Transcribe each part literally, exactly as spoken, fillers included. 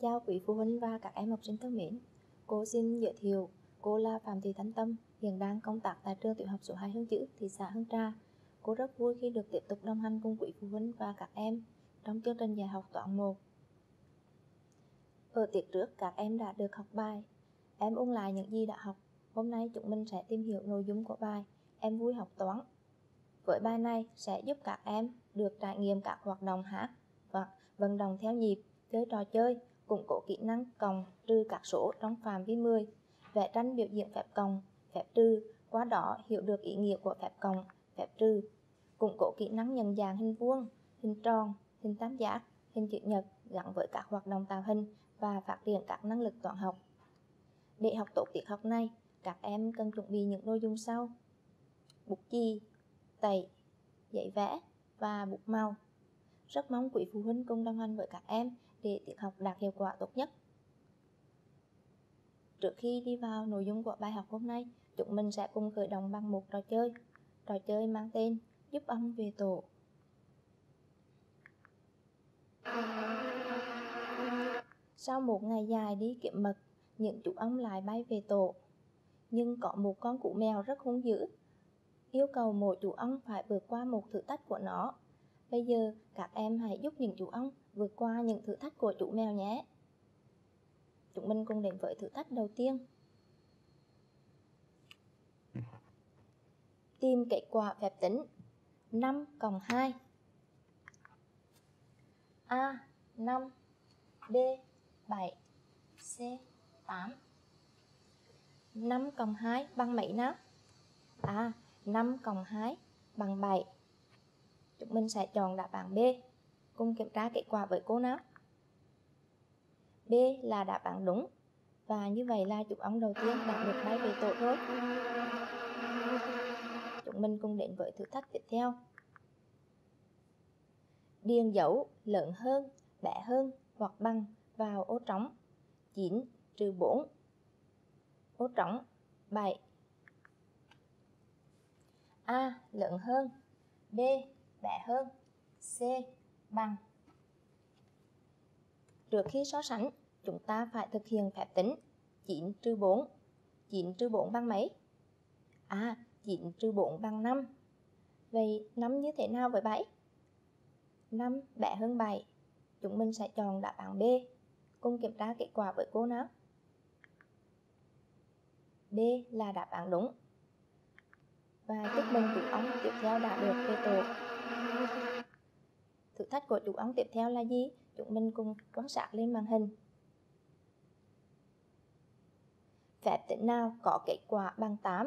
chào quý phụ huynh và các em học sinh thân mến. Cô xin giới thiệu, cô là Phạm Thị Thanh Tâm, hiện đang công tác tại trường tiểu học số hai Hương Chữ, thị xã Hương Trà. Cô rất vui khi được tiếp tục đồng hành cùng quý phụ huynh và các em trong chương trình dạy học toán một. Ở tiết trước, các em đã được học bài. Em ôn lại những gì đã học. Hôm nay chúng mình sẽ tìm hiểu nội dung của bài Em vui học toán. Với bài này sẽ giúp các em được trải nghiệm các hoạt động hát và vận động theo nhịp, chơi trò chơi, củng cố kỹ năng cộng trừ các số trong phạm vi mười, vẽ tranh biểu diễn phép cộng, phép trừ, qua đó hiểu được ý nghĩa của phép cộng, phép trừ, củng cố kỹ năng nhận dạng hình vuông, hình tròn, hình tam giác, hình chữ nhật gắn với các hoạt động tạo hình và phát triển các năng lực toán học. Để học tốt tiết học này, các em cần chuẩn bị những nội dung sau: bút chì, tẩy, giấy vẽ và bút màu. Rất mong quý phụ huynh cùng đồng hành với các em để tiết học đạt hiệu quả tốt nhất. Trước khi đi vào nội dung của bài học hôm nay, chúng mình sẽ cùng khởi động bằng một trò chơi. Trò chơi mang tên Giúp ông về tổ. Sau một ngày dài đi kiếm mật, những chú ong lại bay về tổ. Nhưng có một con cú mèo rất hung dữ, yêu cầu mỗi chú ong phải vượt qua một thử thách của nó. Bây giờ các em hãy giúp những chú ong vượt qua những thử thách của chú mèo nhé. Chúng mình cùng đến với thử thách đầu tiên. Tìm kết quả phép tính năm cộng hai. A. năm, B. bảy, C. tám. năm cộng hai bằng mấy nào? A. năm cộng hai bằng bảy. Chúng mình sẽ chọn đáp án B. Cùng kiểm tra kết quả với cô nào. B là đáp án đúng. Và như vậy là chú ong đầu tiên đã được bay về tổ rồi. Chúng mình cùng đến với thử thách tiếp theo. Điền dấu lớn hơn, bé hơn hoặc bằng vào ô trống. chín trừ bốn. Ô trống bảy. A. Lớn hơn, B. Bé hơn, C. Bằng. Trước khi so sánh, chúng ta phải thực hiện phép tính chín trừ bốn. chín trừ bốn bằng mấy? À, chín trừ bốn bằng năm. Vậy năm như thế nào với bảy? năm bé hơn bảy. Chúng mình sẽ chọn đáp án B. Cùng kiểm tra kết quả với cô nào. B là đáp án đúng. Và chúc mừng chú ong tiếp theo đã được về tổ. Thử thách của chú ong tiếp theo là gì? Chúng mình cùng quan sát lên màn hình. Phép tính nào có kết quả bằng tám?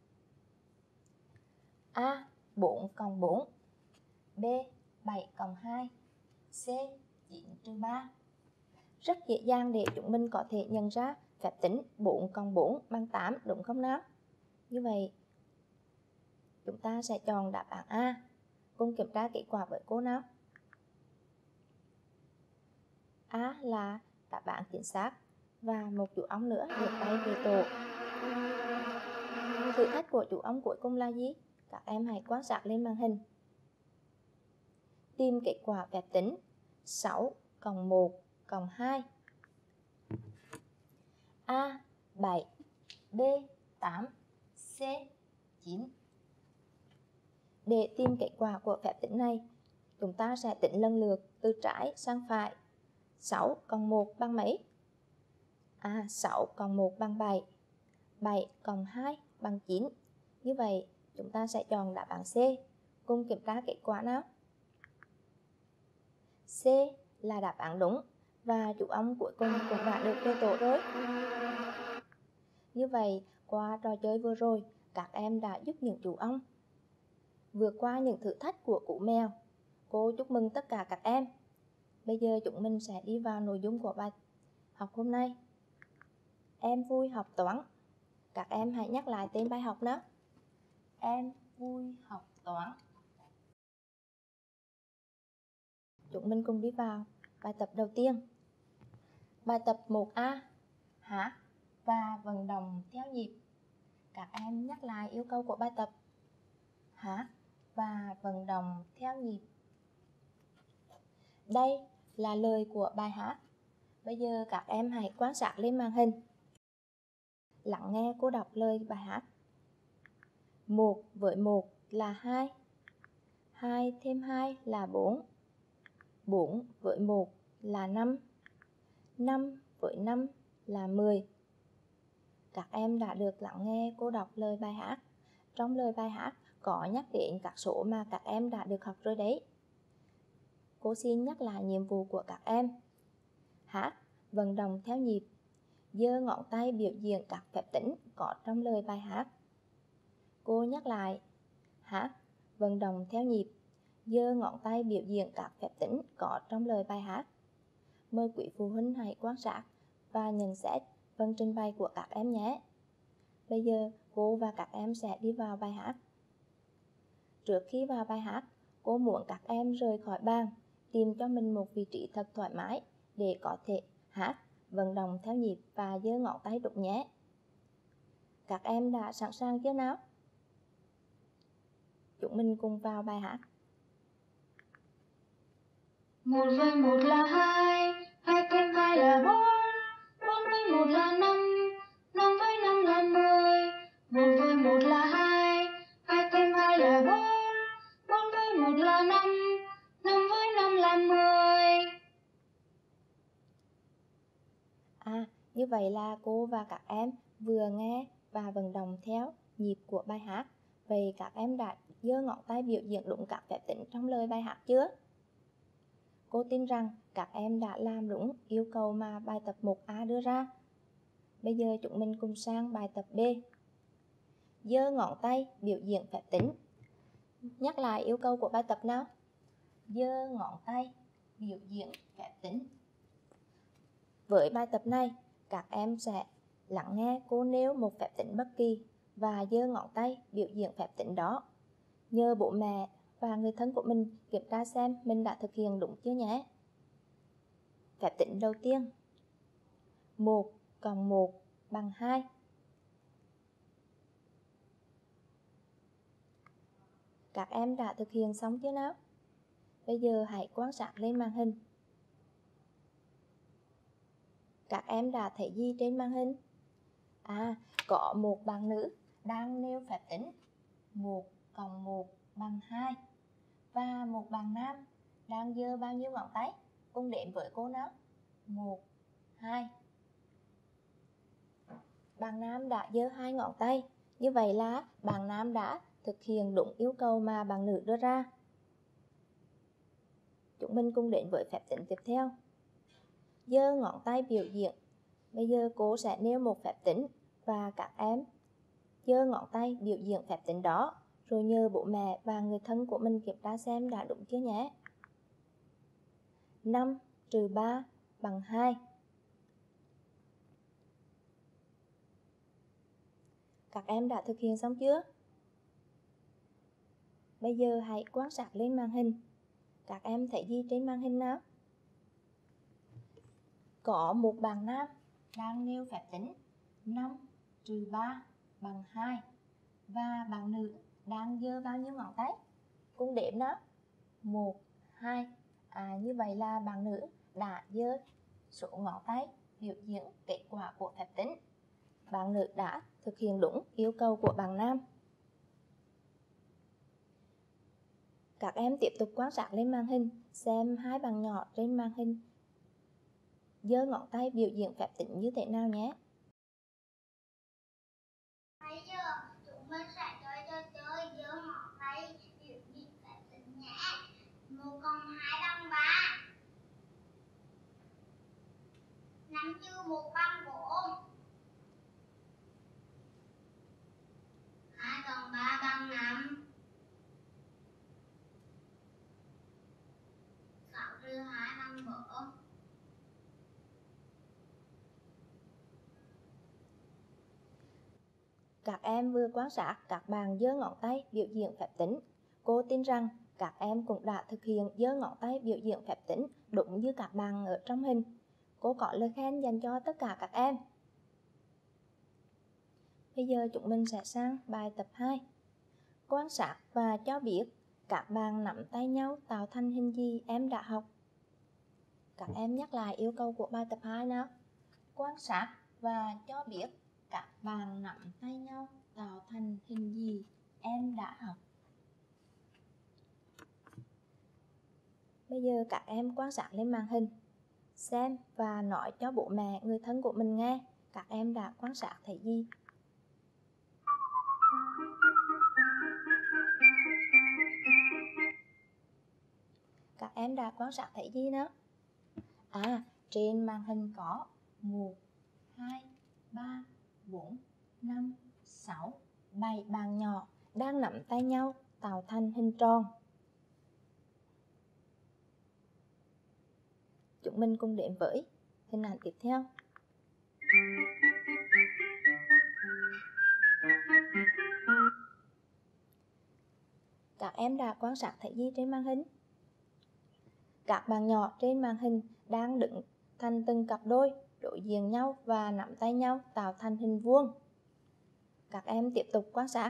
A. bốn cộng bốn. B. bảy cộng hai. C. chín trừ ba. Rất dễ dàng để chúng mình có thể nhận ra phép tính bốn cộng bốn bằng tám, đúng không nào? Như vậy, chúng ta sẽ chọn đáp án A. Cùng kiểm tra kết quả với cô nào. A là đáp án chính xác. Và một chú ong nữa được bay về tổ. Thử thách của chú ong cuối cùng là gì? Các em hãy quan sát lên màn hình. Tìm kết quả phép tính sáu cộng một cộng hai. A. bảy, B. tám, C. chín. Để tìm kết quả của phép tính này, chúng ta sẽ tính lần lượt từ trái sang phải. sáu cộng một bằng mấy? À, sáu cộng một bằng bảy. bảy cộng hai bằng chín. Như vậy, chúng ta sẽ chọn đáp án C. Cùng kiểm tra kết quả nào. C là đáp án đúng. Và chú ong cuối cùng cũng đã được về tổ rồi. Như vậy, qua trò chơi vừa rồi, các em đã giúp những chú ong vượt qua những thử thách của cú mèo. Cô chúc mừng tất cả các em. Bây giờ chúng mình sẽ đi vào nội dung của bài học hôm nay. Em vui học toán. Các em hãy nhắc lại tên bài học nào. Em vui học toán. Chúng mình cùng đi vào bài tập đầu tiên. Bài tập một A. Hát và vận động theo nhịp. Các em nhắc lại yêu cầu của bài tập. Hát và vận động theo nhịp. Đây là lời của bài hát. Bây giờ các em hãy quan sát lên màn hình. Lắng nghe cô đọc lời bài hát. Một với một là hai. Hai thêm hai là bốn. Bốn với một là năm. Năm với năm là mười. Các em đã được lắng nghe cô đọc lời bài hát. Trong lời bài hát có nhắc đến các số mà các em đã được học rồi đấy. Cô xin nhắc lại nhiệm vụ của các em. Hát, vận động theo nhịp. Giơ ngón tay biểu diễn các phép tính có trong lời bài hát. Cô nhắc lại. Hát, vận động theo nhịp. Giơ ngón tay biểu diễn các phép tính có trong lời bài hát. Mời quý phụ huynh hãy quan sát và nhận xét phần trình bày của các em nhé. Bây giờ cô và các em sẽ đi vào bài hát. Trước khi vào bài hát, cô muốn các em rời khỏi bàn, tìm cho mình một vị trí thật thoải mái để có thể hát, vận động theo nhịp và giơ ngón tay đúng nhé. Các em đã sẵn sàng chưa nào? Chúng mình cùng vào bài hát. Một với một là hai, hai thêm hai là bốn, bốn với một là năm, năm với năm là mười. Một với một là hai, hai thêm hai là bốn, bốn với một là năm, năm với năm là mười. À, như vậy là cô và các em vừa nghe và vận động theo nhịp của bài hát. Vậy các em đã giơ ngón tay biểu diễn đúng các phép tính trong lời bài hát chưa? Cô tin rằng các em đã làm đúng yêu cầu mà bài tập một A đưa ra. Bây giờ chúng mình cùng sang bài tập B. Giơ ngón tay biểu diễn phép tính. Nhắc lại yêu cầu của bài tập nào. Giơ ngón tay biểu diễn phép tính. Với bài tập này, các em sẽ lắng nghe cô nêu một phép tính bất kỳ và giơ ngón tay biểu diễn phép tính đó. Nhờ bố mẹ và người thân của mình kiểm tra xem mình đã thực hiện đúng chưa nhé. Phép tính đầu tiên. một cộng một bằng hai. Các em đã thực hiện xong chưa nào? Bây giờ hãy quan sát lên màn hình. Các em đã thấy gì trên màn hình? À, có một bạn nữ đang nêu phép tính một cộng một bằng hai. Và một bạn nam đang giơ bao nhiêu ngón tay? Cùng đếm với cô nào. một, hai. Bạn nam đã giơ hai ngón tay. Như vậy là bạn nam đã thực hiện đúng yêu cầu mà bạn nữ đưa ra. Chúng mình cùng đến với phép tính tiếp theo. Giơ ngón tay biểu diễn. Bây giờ cô sẽ nêu một phép tính và các em giơ ngón tay biểu diễn phép tính đó, rồi nhờ bố mẹ và người thân của mình kiểm tra xem đã đúng chưa nhé. năm trừ ba bằng hai. Các em đã thực hiện xong chưa? Bây giờ hãy quan sát lên màn hình. Các em thấy gì trên màn hình nào? Có một bạn nam đang nêu phép tính năm trừ ba bằng hai. Và bạn nữ đang giơ bao nhiêu ngón tay? Cùng đếm nào. một, hai. À, như vậy là bạn nữ đã giơ số ngón tay biểu diễn kết quả của phép tính. Bạn nữ đã thực hiện đúng yêu cầu của bạn nam. Các em tiếp tục quan sát lên màn hình, xem hai bạn nhỏ trên màn hình giơ ngón tay biểu diễn phép tính như thế nào nhé. Bây giờ chúng mình sẽ chơi trò chơi giơ ngón tay biểu diễn phép tính nhé. Một cộng hai bằng ba. Năm trừ một bằng bốn. Hai cộng ba bằng năm. Sáu trừ hai bằng bốn. Các em vừa quan sát các bạn giơ ngón tay biểu diễn phép tính. Cô tin rằng các em cũng đã thực hiện giơ ngón tay biểu diễn phép tính đúng như các bạn ở trong hình. Cô có lời khen dành cho tất cả các em. Bây giờ chúng mình sẽ sang bài tập hai. Quan sát và cho biết các bạn nắm tay nhau tạo thành hình gì em đã học. Các em nhắc lại yêu cầu của bài tập hai nào. Quan sát và cho biết các bạn nắm tay nhau tạo thành hình gì em đã học. Bây giờ các em quan sát lên màn hình, xem và nói cho bố mẹ, người thân của mình nghe các em đã quan sát thấy gì. Các em đã quan sát thấy gì nữa? À, trên màn hình có một, hai, ba, bốn, năm, sáu, bảy bạn nhỏ đang nắm tay nhau tạo thành hình tròn. Chúng mình cùng đến với hình ảnh tiếp theo. Các em đã quan sát thấy gì trên màn hình? Các bạn nhỏ trên màn hình đang đứng thành từng cặp đôi đối diện nhau và nắm tay nhau tạo thành hình vuông. Các em tiếp tục quan sát.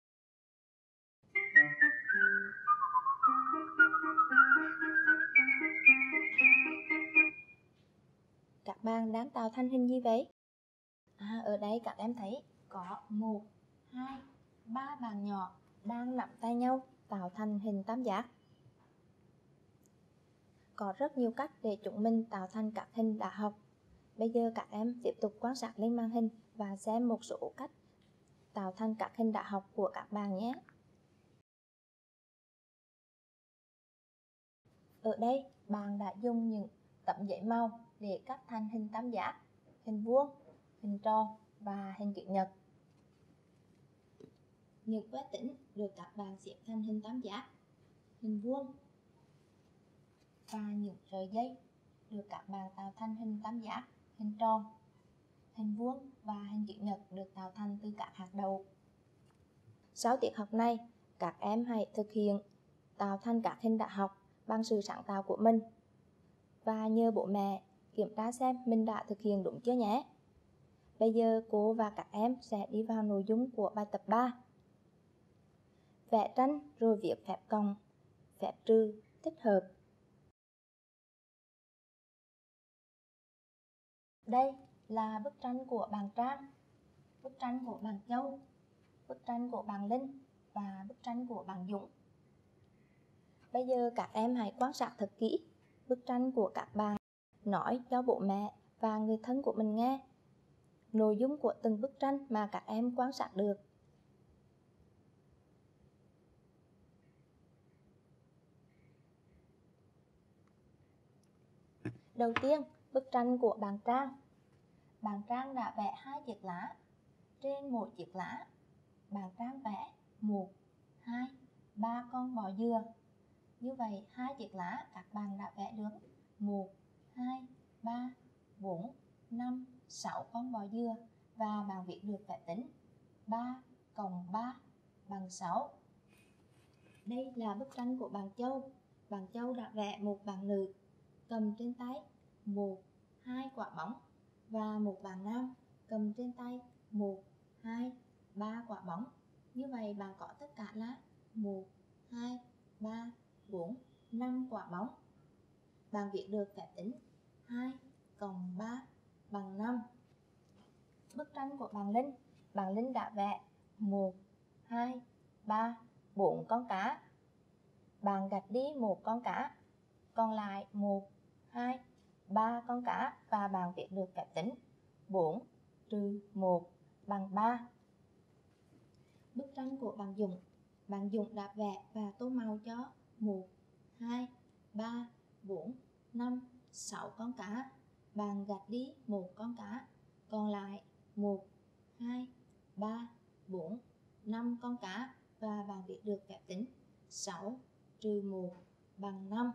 Các bạn đang tạo thành hình gì vậy? À, ở đây các em thấy có một, hai, ba bạn nhỏ đang nắm tay nhau tạo thành hình tam giác. Có rất nhiều cách để chúng mình tạo thành các hình đã học. Bây giờ các em tiếp tục quan sát lên màn hình và xem một số cách tạo thành các hình đã học của các bạn nhé. Ở đây, bạn đã dùng những tấm giấy màu để cắt thành hình tam giác, hình vuông, hình tròn và hình chữ nhật. Những que tĩnh được các bạn xếp thành hình tam giác, hình vuông và những sợi dây được các bạn tạo thành hình tam giác, hình tròn, hình vuông và hình chữ nhật được tạo thành từ các hạt đậu. Sau tiết học này, các em hãy thực hiện tạo thành các hình đã học bằng sự sáng tạo của mình và nhờ bố mẹ kiểm tra xem mình đã thực hiện đúng chưa nhé. Bây giờ cô và các em sẽ đi vào nội dung của bài tập ba. Vẽ tranh rồi viết phép cộng, phép trừ, tích hợp. Đây là bức tranh của bạn Trang, bức tranh của bạn Châu, bức tranh của bạn Linh và bức tranh của bạn Dũng. Bây giờ các em hãy quan sát thật kỹ bức tranh của các bạn, nói cho bố mẹ và người thân của mình nghe nội dung của từng bức tranh mà các em quan sát được. Đầu tiên, bức tranh của bạn Trang. Bạn Trang đã vẽ hai chiếc lá. Trên mỗi chiếc lá, bạn Trang vẽ một, hai, ba con bò dừa. Như vậy, hai chiếc lá các bạn đã vẽ được một, hai, ba, bốn, năm, sáu con bò dừa và bạn viết được phép tính ba cộng ba bằng sáu. Đây là bức tranh của bạn Châu. Bạn Châu đã vẽ một bạn nữ cầm trên tay một, hai quả bóng và một bạn nam cầm trên tay một, hai, ba quả bóng. Như vậy bạn có tất cả là một, hai, ba, bốn, năm quả bóng. Bạn viết được phép tính hai cộng ba bằng năm. Bức tranh của bạn Linh. Bạn Linh đã vẽ một, hai, ba, bốn con cá. Bạn gạch đi một con cá, còn lại một, hai, ba con cá và bạn viết được phép tính bốn trừ một bằng ba. Bức tranh của bạn Dũng. Bạn Dũng đã vẽ và tô màu cho một, hai, ba, bốn, năm, sáu con cá. Bạn gạch đi một con cá, còn lại một, hai, ba, bốn, năm con cá và bạn viết được phép tính sáu trừ một bằng năm.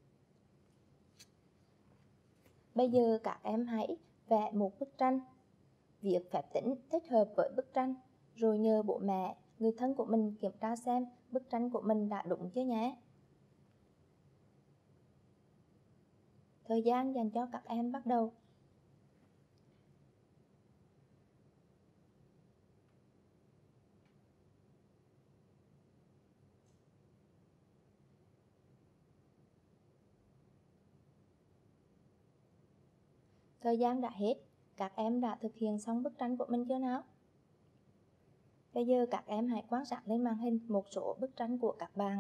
Bây giờ các em hãy vẽ một bức tranh, viết phép tính thích hợp với bức tranh, rồi nhờ bố mẹ, người thân của mình kiểm tra xem bức tranh của mình đã đúng chưa nhé. Thời gian dành cho các em bắt đầu. Thời gian đã hết, các em đã thực hiện xong bức tranh của mình chưa nào? Bây giờ các em hãy quan sát lên màn hình một số bức tranh của các bạn.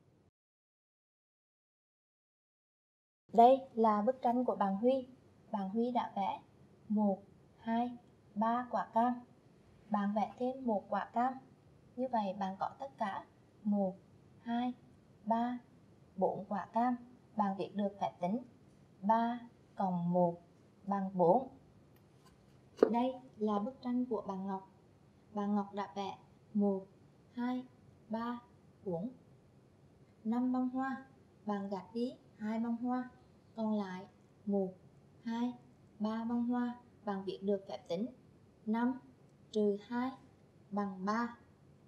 Đây là bức tranh của bạn Huy. Bạn Huy đã vẽ một, hai, ba quả cam. Bạn vẽ thêm một quả cam. Như vậy bạn có tất cả một, hai, ba, bốn quả cam. Bạn viết được phép tính ba cộng một bằng bốn. Đây là bức tranh của bạn Ngọc. Bạn Ngọc đã vẽ một, hai, ba, bốn, năm bông hoa. Bạn gạch đi hai bông hoa, còn lại một, hai, ba bông hoa. Bạn viết được phép tính năm trừ hai bằng ba.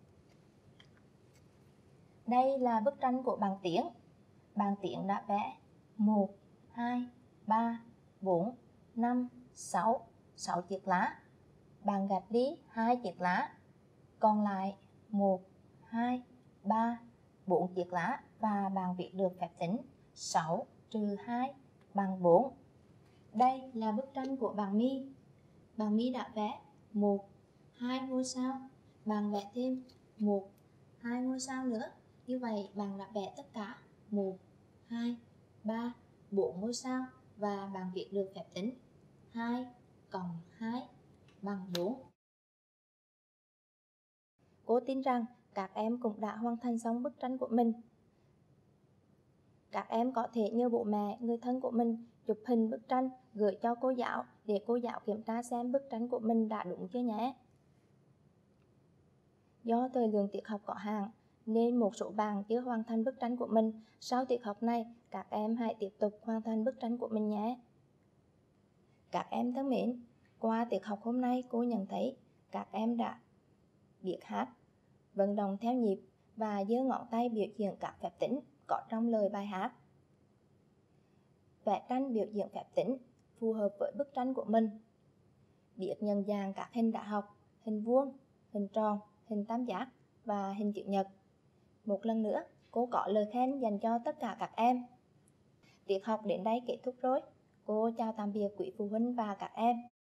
Đây là bức tranh của bạn Tiến. Bạn Tiến đã vẽ một, hai, ba, bốn, năm, sáu, sáu chiếc lá. Bạn gạch đi hai chiếc lá, còn lại một, hai, ba, bốn chiếc lá và bạn viết được phép tính sáu trừ hai bằng bốn. Đây là bức tranh của bạn My. Bạn My đã vẽ một, hai ngôi sao. Bạn vẽ thêm một, hai ngôi sao nữa. Như vậy bạn đã vẽ tất cả một, hai, ba, bốn ngôi sao và bạn viết được phép tính hai cộng hai bằng bốn. Cô tin rằng các em cũng đã hoàn thành xong bức tranh của mình. Các em có thể nhờ bố mẹ, người thân của mình chụp hình bức tranh gửi cho cô giáo để cô giáo kiểm tra xem bức tranh của mình đã đúng chưa nhé. Do thời lượng tiết học có hạn nên một số bạn chưa hoàn thành bức tranh của mình. Sau tiết học này, các em hãy tiếp tục hoàn thành bức tranh của mình nhé. Các em thân mến, qua tiết học hôm nay cô nhận thấy các em đã biết hát, vận động theo nhịp và giơ ngón tay biểu diễn các phép tính có trong lời bài hát. Vẽ tranh biểu diễn phép tính phù hợp với bức tranh của mình. Biết nhận dạng các hình đã học, hình vuông, hình tròn, hình tam giác và hình chữ nhật. Một lần nữa, cô có lời khen dành cho tất cả các em. Tiết học đến đây kết thúc rồi. Cô chào tạm biệt quý phụ huynh và các em.